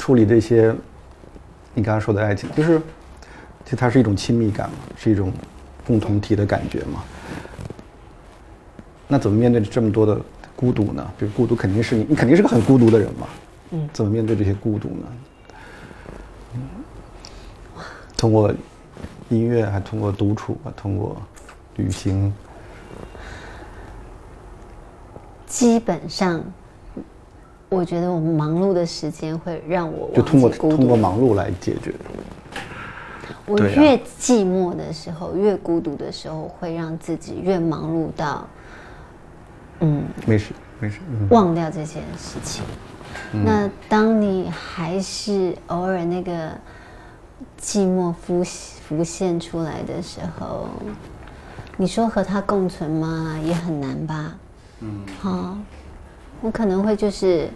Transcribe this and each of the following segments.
处理这些你刚刚说的爱情，就是其实它是一种亲密感嘛，是一种共同体的感觉嘛。那怎么面对这么多的孤独呢？比如孤独肯定是你肯定是个很孤独的人嘛。怎么面对这些孤独呢？通过音乐，还通过独处，通过旅行。 基本上，我觉得我们忙碌的时间会让我就通过忙忙碌来解决。 我越寂寞的时候，越孤独的时候，会让自己越忙碌到， 没事， 忘掉这件事情。那当你还是偶尔那个寂寞浮现出来的时候，你说和它共存吗？也很难吧。好，我可能会就是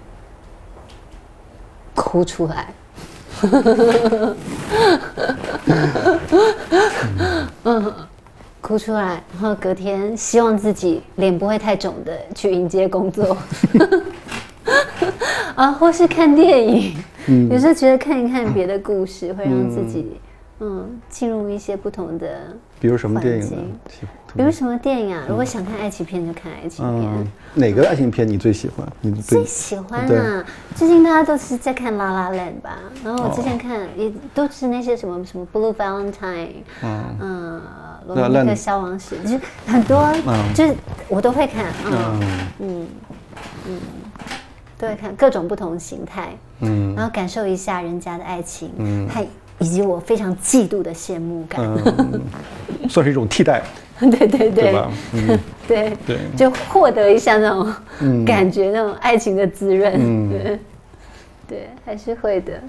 哭出来。哭出来，然后隔天希望自己脸不会太肿的去迎接工作。啊，或是看电影，有时候觉得看一看别的故事，会让自己进入一些不同的。 比如什么电影呢？ 比如什么电影啊？如果想看爱情片就看爱情片。 哪个爱情片你最喜欢？你最喜欢啊！最近大家都是在看《La La Land》吧？然后我之前看也都是那些什么《Blue Valentine》，罗密克消亡史，就是很多，就是我都会看，都会看各种不同形态，然后感受一下人家的爱情，还以及我非常嫉妒的羡慕感， 算是一种替代， 对吧？ 对，就获得一下那种感觉，那种爱情的滋润，对，还是会的。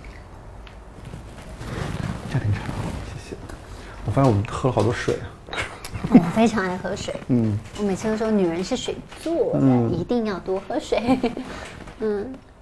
加点茶，谢谢。我发现我喝了好多水啊。 我非常爱喝水，我每次都说女人是水做的，一定要多喝水，